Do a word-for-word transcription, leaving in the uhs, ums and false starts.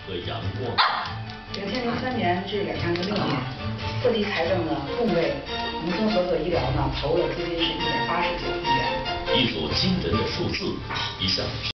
和阳光。 两千零三年至两千零六年，各地财政呢共为农村合作医疗呢投入的资金是一点八十九亿元。 一组惊人的数字，一项。